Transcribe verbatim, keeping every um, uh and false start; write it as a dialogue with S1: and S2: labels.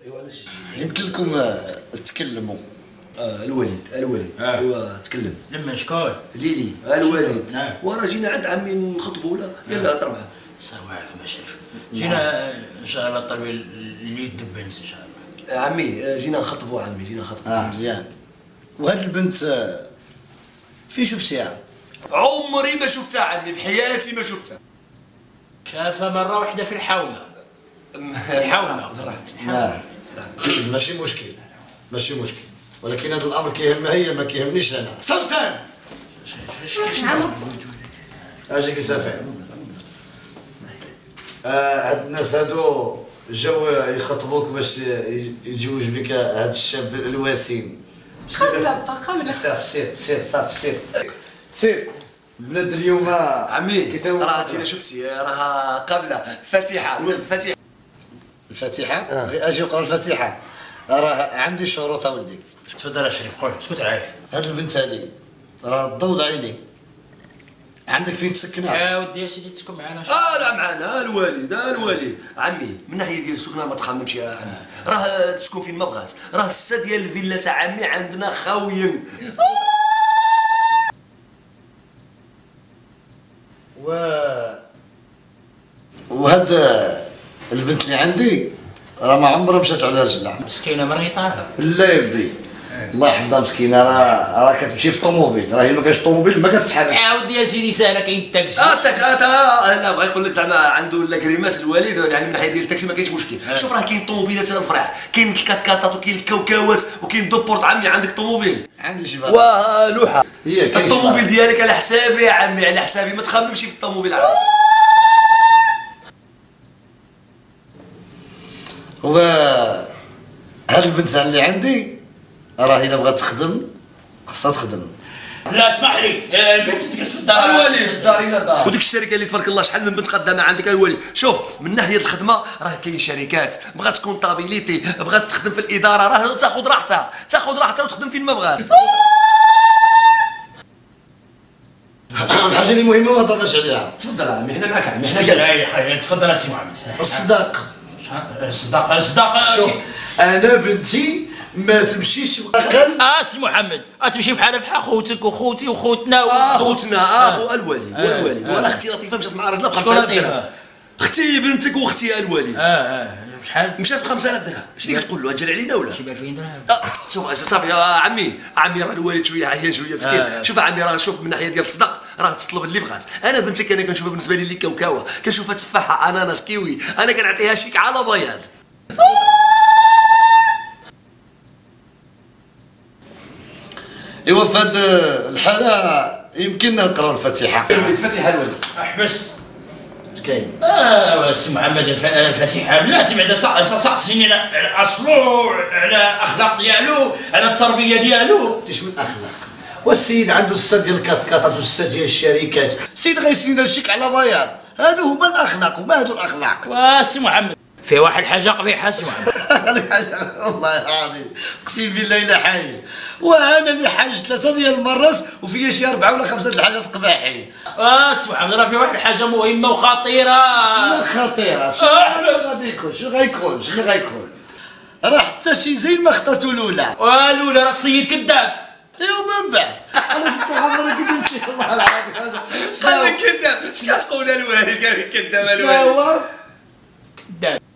S1: ايوا علاش
S2: يمكن لكم تكلموا.
S1: اه الوليد الوليد
S3: آه.
S1: ايوا تكلم.
S3: لما شكون؟
S1: ليلي الوليد.
S3: نعم.
S1: وراه جينا عند عمي نخطبوا ولا يلا هضر معاه.
S3: السلام عليكم اشرف. جينا ان شاء الله طلب اللي يدبنس ان شاء الله.
S1: آه عمي آه جينا نخطبوا عمي جينا نخطبوا.
S2: اه مزيان. وهاد البنت آه، فين شفتيها؟
S1: عمري ما شفتها عمي في حياتي ما شفتها.
S3: شافها مره واحده في الحومه. الحومه.
S2: لا ماشي مشكل ماشي مشكل، ولكن هذا الامر كيهمها هي ما كيهمنيش انا. سوسن اجيك سافع. هاد الناس هادو جاو يخطبوك باش يتزوج بك هاد الشاب الوسيم.
S4: خمسة باقا
S2: صافي سير سير صافي سير سير. البلاد اليوم
S1: عمي راه انت شفتي راه قابله فاتحه فاتحه.
S2: الفاتحه؟ غير اجي وقرا الفاتحه. راه عندي شروط ولدي.
S3: تفضل اشرف قول اسكت عليه.
S2: هاد البنت هادي راه ضوض عيني. عندك فين تسكنها؟
S3: يا ودي يا سيدي تسكن معنا.
S1: اه لا معنا الوالد الوالد عمي من ناحيه ديال السكنه ما تخممش يا عمي. راه تسكن فين ما بغات. راه السا ديال الفيلا تاع عمي عندنا خاويين.
S2: و وهاد البنت اللي عندي راه ما عمرها مشات على رجلها.
S3: مسكينه مريطه.
S2: لا يا بدي الله يحفظها مسكينه، راه راه كتمشي في الطوموبيل، راه هي ما كاينش طوموبيل ما كتحركش.
S3: يا ودي يا سيدي ساهله كاين التاكسي.
S1: اه التاكسي اه انا بغا يقول لك زعما عنده لاكريمات الوالد، يعني من ناحيه ديال التاكسي ما كاينش مشكل. شوف راه كاين طوموبيلات الفرع، كاين الكاتكاتات وكاين الكاوكاوات وكاين دوبورت. عمي عندك طوموبيل؟
S2: عندي شي فاهم.
S1: ولوحه
S2: هي كاين
S1: الطوموبيل ديالك على حسابي يا عمي على حسابي، ما تخممش في الطوموبيل عمي.
S2: و هاد البنت اللي عندي راه الا بغات تخدم خصها تخدم.
S3: لا اسمح لي البنت تجلس في الدار.
S1: الوالد في دارنا دار. وديك الشركه اللي تبارك الله شحال من بنت خدامه عندك الوالد. شوف من ناحيه الخدمه راه كاين شركات، بغات كونطابيليتي، بغات تخدم في الاداره، راه تاخذ راحتها تاخذ راحتها وتخدم فين ما بغات.
S2: الحاجه اللي مهمه ما هضرناش عليها.
S1: تفضل عمي حنا معاك عمي
S3: حنا جالسين. تفضل اسي محمد.
S2: الصداق.
S3: الصداقه الصداقه.
S2: شوف انا بنتي ما تمشيش بقل.
S3: اه سي محمد تمشي بحال بحال خوتك وخوتي وخوتنا
S1: اه خوتنا اه الوالد والوالد. وانا اختي لطيفه مشات مع راجلها ب خمسة آلاف درهم. اختي بنتك واختي الوالد.
S3: اه اه بشحال؟
S1: مشات ب خمسة آلاف درهم. اش اللي كتقول له تجري علينا ولا؟
S3: شي ب ألفين درهم.
S1: اه شوف صافي يا عمي عمي راه الوالد شويه عيان شويه مسكين. آه. شوف عمي راه شوف من ناحيه ديال الصدق راه تطلب اللي بغات. انا بنتك انا كنشوفها بالنسبه لي اللي كاوكاوه، كنشوفها تفاحه اناناس كيوي، انا كنعطيها شيك على بياض.
S2: ايوا في هاد الحاله يمكن نقراو الفاتحه.
S1: الفاتحه الوالد.
S3: احبس.
S2: كاين
S3: اه سي محمد الفاتحه بلاتي بعدا سقسيني على اصلو، على الاخلاق ديالو، على التربيه ديالو.
S2: تيش من اخلاق؟ والسيد عنده السا ديال الكاتكاتات والسا ديال الشركات، السيد غيسينا الشيك على بياض. هادو هما الاخلاق وما هادو الاخلاق.
S3: واسي محمد في واحد الحاجه قبيحه سي محمد.
S2: والله العظيم اقسم بالله الا حايل، وانا اللي حاج ثلاثه ديال المرات وفيا شي اربعه ولا خمسه د الحاجات قباحين.
S3: اه سي محمد راه في واحد الحاجه مهمه وخطيره.
S2: شنو خطيره؟ شنو غادي يكون؟ شنو غيكون؟ شنو غيكون؟ راه حتى شي زين ما خطاتو الاولى.
S3: والاولى راه السيد كذاب.
S2: ايوا من بعد انا زدت عمرك كذبتي والله العظيم.
S1: شحال من كذاب؟ اش كتقول الوالد؟ قال لك كذاب الوالد.
S2: شنو هو؟
S3: كذاب.